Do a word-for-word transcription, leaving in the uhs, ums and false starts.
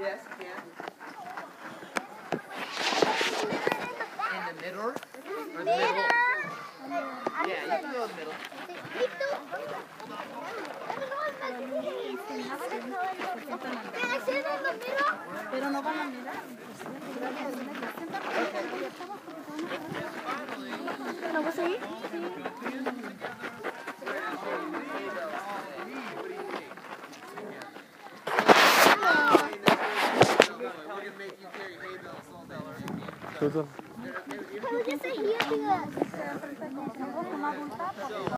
Yes, you can. In the middle? Or the middle? Yeah, you can go in the middle. Pero no van a mirar. ¿No vas a ir? Susan. Pero ya se